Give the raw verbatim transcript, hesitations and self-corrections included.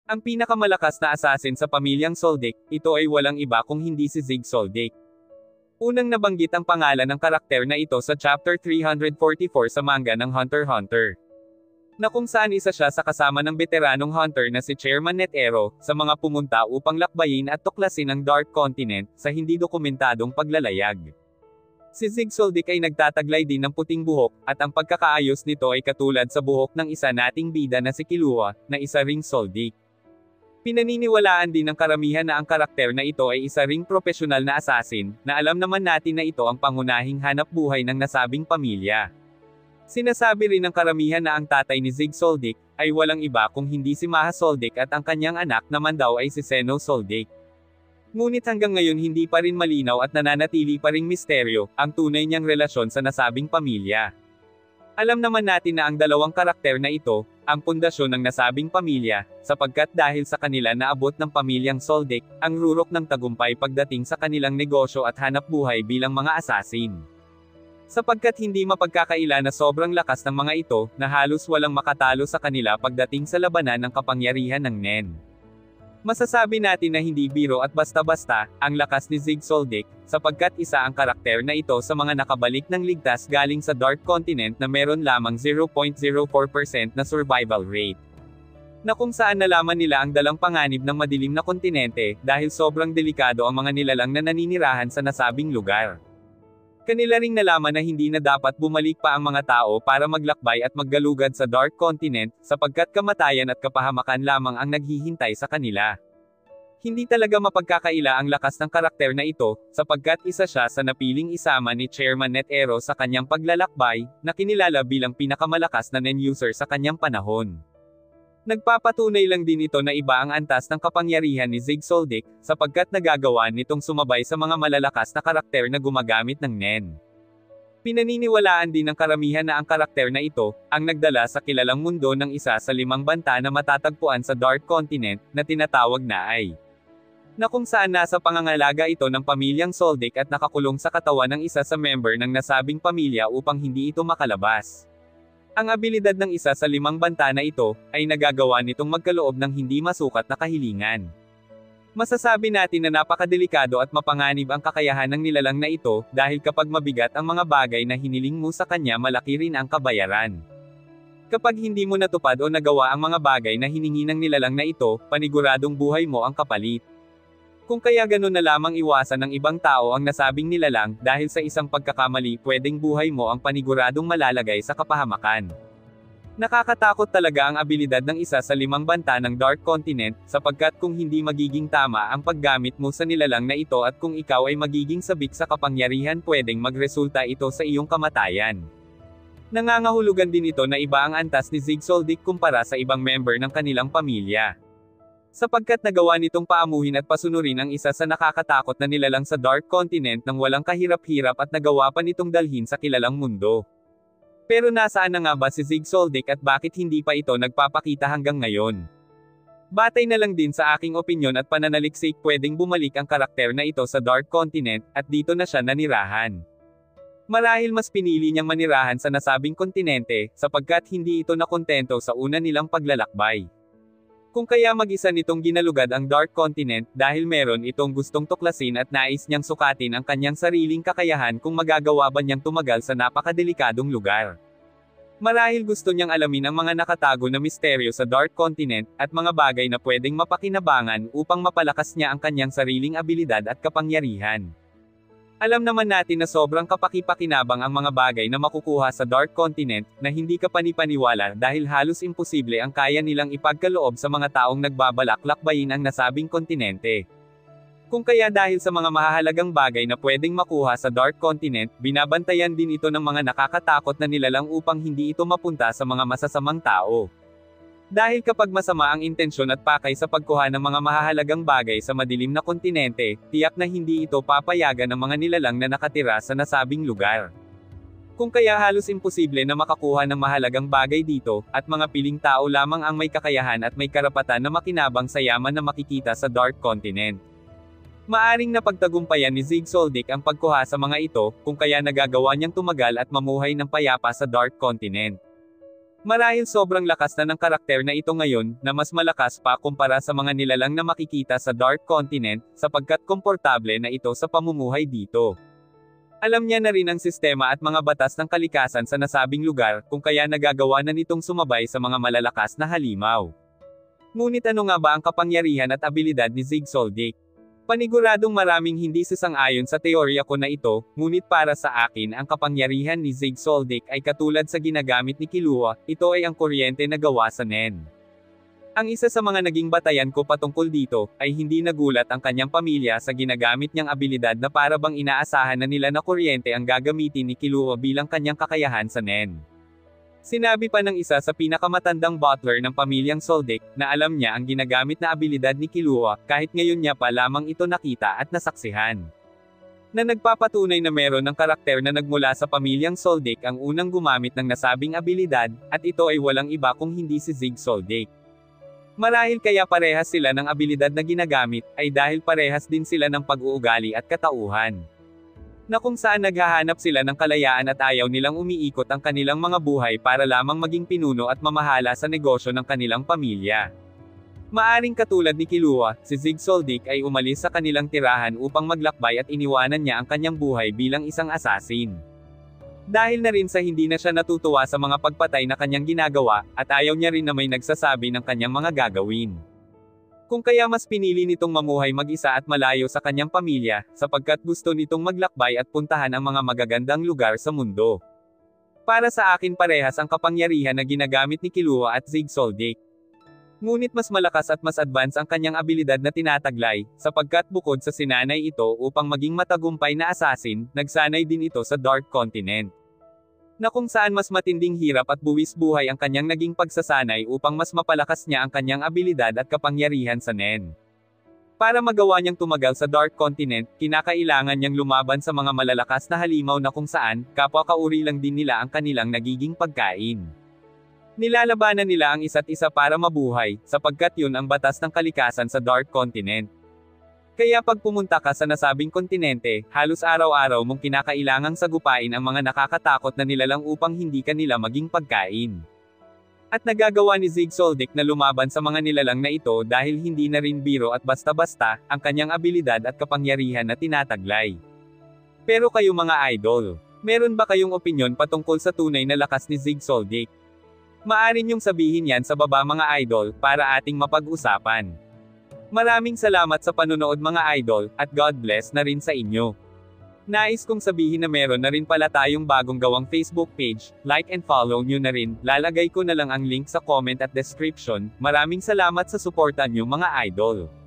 Ang pinakamalakas na assassin sa pamilyang Soldic, ito ay walang iba kung hindi si Zig Soldic. Unang nabanggit ang pangalan ng karakter na ito sa chapter three forty-four sa manga ng Hunter x Hunter, na kung saan isa siya sa kasama ng veteranong hunter na si Chairman Netero, sa mga pumunta upang lakbayin at tuklasin ang Dark Continent, sa hindi dokumentadong paglalayag. Si Zig Soldic ay nagtataglay din ng puting buhok, at ang pagkakaayos nito ay katulad sa buhok ng isa nating bida na si Killua, na isa ring Soldic. Pinaniniwalaan din ng karamihan na ang karakter na ito ay isa ring profesional na assassin, na alam naman natin na ito ang pangunahing hanap buhay ng nasabing pamilya. Sinasabi rin ng karamihan na ang tatay ni Zig Soldic, ay walang iba kung hindi si Maha Soldic at ang kanyang anak naman daw ay si Zeno Soldic. Ngunit hanggang ngayon hindi pa rin malinaw at nananatili pa ring misteryo, ang tunay niyang relasyon sa nasabing pamilya. Alam naman natin na ang dalawang karakter na ito, ang pundasyon ng nasabing pamilya, sapagkat dahil sa kanila naabot ng pamilyang Soldic, ang rurok ng tagumpay pagdating sa kanilang negosyo at hanap buhay bilang mga assassin. Sapagkat hindi mapagkakaila na sobrang lakas ng mga ito, na halos walang makatalo sa kanila pagdating sa labanan ng kapangyarihan ng Nen. Masasabi natin na hindi biro at basta-basta, ang lakas ni Zig Soldic, sapagkat isa ang karakter na ito sa mga nakabalik ng ligtas galing sa Dark Continent na meron lamang zero point zero four percent na survival rate. Na kung saan nalaman nila ang dalang panganib ng madilim na kontinente, dahil sobrang delikado ang mga nilalang na naninirahan sa nasabing lugar. Kanila ring nalaman na hindi na dapat bumalik pa ang mga tao para maglakbay at maggalugad sa Dark Continent, sapagkat kamatayan at kapahamakan lamang ang naghihintay sa kanila. Hindi talaga mapagkakaila ang lakas ng karakter na ito, sapagkat isa siya sa napiling isama ni Chairman Netero sa kanyang paglalakbay, na kinilala bilang pinakamalakas na Nen user sa kanyang panahon. Nagpapatunay lang din ito na iba ang antas ng kapangyarihan ni Zig Soldic, sapagkat nagagawa nitong sumabay sa mga malalakas na karakter na gumagamit ng Nen. Pinaniniwalaan din ng karamihan na ang karakter na ito, ang nagdala sa kilalang mundo ng isa sa limang banta na matatagpuan sa Dark Continent, na tinatawag na Ai. Na kung saan nasa pangangalaga ito ng pamilyang Soldic at nakakulong sa katawan ng isa sa member ng nasabing pamilya upang hindi ito makalabas. Ang abilidad ng isa sa limang banta na ito, ay nagagawa nitong magkaloob ng hindi masukat na kahilingan. Masasabi natin na napakadelikado at mapanganib ang kakayahan ng nilalang na ito, dahil kapag mabigat ang mga bagay na hiniling mo sa kanya malaki rin ang kabayaran. Kapag hindi mo natupad o nagawa ang mga bagay na hiningi ng nilalang na ito, paniguradong buhay mo ang kapalit. Kung kaya ganun na lamang iwasan ng ibang tao ang nasabing nilalang, dahil sa isang pagkakamali pwedeng buhay mo ang paniguradong malalagay sa kapahamakan. Nakakatakot talaga ang abilidad ng isa sa limang banta ng Dark Continent, sapagkat kung hindi magiging tama ang paggamit mo sa nilalang na ito at kung ikaw ay magiging sabik sa kapangyarihan pwedeng magresulta ito sa iyong kamatayan. Nangangahulugan din ito na iba ang antas ni Zig Soldic kumpara sa ibang member ng kanilang pamilya. Sapagkat nagawa nitong paamuhin at pasunurin ang isa sa nakakatakot na nilalang sa Dark Continent nang walang kahirap-hirap at nagawa pa nitong dalhin sa kilalang mundo. Pero nasaan na nga ba si Zig Soldic at bakit hindi pa ito nagpapakita hanggang ngayon? Batay na lang din sa aking opinyon at pananaliksik pwedeng bumalik ang karakter na ito sa Dark Continent, at dito na siya nanirahan. Marahil mas pinili niyang manirahan sa nasabing kontinente, sapagkat hindi ito nakontento sa una nilang paglalakbay. Kung kaya mag-isa nitong ginalugad ang Dark Continent, dahil meron itong gustong tuklasin at nais niyang sukatin ang kanyang sariling kakayahan kung magagawa ba niyang tumagal sa napakadelikadong lugar. Marahil gusto niyang alamin ang mga nakatago na misteryo sa Dark Continent, at mga bagay na pwedeng mapakinabangan upang mapalakas niya ang kanyang sariling abilidad at kapangyarihan. Alam naman natin na sobrang kapaki-pakinabang ang mga bagay na makukuha sa Dark Continent, na hindi ka panipaniwala dahil halos imposible ang kaya nilang ipagkaloob sa mga taong nagbabalak lakbayin ang nasabing kontinente. Kung kaya dahil sa mga mahahalagang bagay na pwedeng makuha sa Dark Continent, binabantayan din ito ng mga nakakatakot na nilalang upang hindi ito mapunta sa mga masasamang tao. Dahil kapag masama ang intensyon at pakay sa pagkuha ng mga mahahalagang bagay sa madilim na kontinente, tiyak na hindi ito papayagan ng mga nilalang na nakatira sa nasabing lugar. Kung kaya halos imposible na makakuha ng mahalagang bagay dito, at mga piling tao lamang ang may kakayahan at may karapatan na makinabang sa yaman na makikita sa Dark Continent. Maaring napagtagumpayan ni Zig Soldic ang pagkuha sa mga ito, kung kaya nagagawa niyang tumagal at mamuhay ng payapa sa Dark Continent. Marahil sobrang lakas na ng karakter na ito ngayon, na mas malakas pa kumpara sa mga nilalang na makikita sa Dark Continent, sapagkat komportable na ito sa pamumuhay dito. Alam niya na rin ang sistema at mga batas ng kalikasan sa nasabing lugar, kung kaya nagagawa na nitong sumabay sa mga malalakas na halimaw. Ngunit ano nga ba ang kapangyarihan at abilidad ni Zig Soldic? Paniguradong maraming hindi sasang-ayon sa teorya ko na ito, ngunit para sa akin ang kapangyarihan ni Zig Soldic ay katulad sa ginagamit ni Killua, ito ay ang kuryente na gawa sa Nen. Ang isa sa mga naging batayan ko patungkol dito, ay hindi nagulat ang kanyang pamilya sa ginagamit niyang abilidad na para bang inaasahan na nila na kuryente ang gagamitin ni Killua bilang kanyang kakayahan sa Nen. Sinabi pa ng isa sa pinakamatandang butler ng pamilyang Soldic, na alam niya ang ginagamit na abilidad ni Killua, kahit ngayon niya pa lamang ito nakita at nasaksihan. Na nagpapatunay na meron ng karakter na nagmula sa pamilyang Soldic ang unang gumamit ng nasabing abilidad, at ito ay walang iba kung hindi si Zig Soldic. Marahil kaya parehas sila ng abilidad na ginagamit, ay dahil parehas din sila ng pag-uugali at katauhan. Na kung saan naghahanap sila ng kalayaan at ayaw nilang umiikot ang kanilang mga buhay para lamang maging pinuno at mamahala sa negosyo ng kanilang pamilya. Maaring katulad ni Killua, si Zig Soldic ay umalis sa kanilang tirahan upang maglakbay at iniwanan niya ang kanyang buhay bilang isang assassin. Dahil na rin sa hindi na siya natutuwa sa mga pagpatay na kanyang ginagawa, at ayaw niya rin na may nagsasabi ng kanyang mga gagawin. Kung kaya mas pinili nitong mamuhay mag-isa at malayo sa kanyang pamilya, sapagkat gusto nitong maglakbay at puntahan ang mga magagandang lugar sa mundo. Para sa akin parehas ang kapangyarihan na ginagamit ni Killua at Zig Soldic. Ngunit mas malakas at mas advance ang kanyang abilidad na tinataglay, sapagkat bukod sa sinanay ito upang maging matagumpay na assassin, nagsanay din ito sa Dark Continent. Na kung saan mas matinding hirap at buwis buhay ang kanyang naging pagsasanay upang mas mapalakas niya ang kanyang abilidad at kapangyarihan sa Nen. Para magawa niyang tumagal sa Dark Continent, kinakailangan niyang lumaban sa mga malalakas na halimaw na kung saan, kapwa kauri lang din nila ang kanilang nagiging pagkain. Nilalabanan nila ang isa't isa para mabuhay, sapagkat yun ang batas ng kalikasan sa Dark Continent. Kaya pag pumunta ka sa nasabing kontinente, halos araw-araw mong kinakailangang sagupain ang mga nakakatakot na nilalang upang hindi ka nila maging pagkain. At nagagawa ni Zig Soldic na lumaban sa mga nilalang na ito dahil hindi na rin biro at basta-basta, ang kanyang abilidad at kapangyarihan na tinataglay. Pero kayo mga idol, meron ba kayong opinyon patungkol sa tunay na lakas ni Zig Soldic? Maaari niyong sabihin yan sa baba mga idol, para ating mapag-usapan. Maraming salamat sa panunood mga idol, at God bless na rin sa inyo. Nais kong sabihin na meron na rin pala tayong bagong gawang Facebook page, like and follow nyo na rin, lalagay ko na lang ang link sa comment at description. Maraming salamat sa suporta nyo mga idol.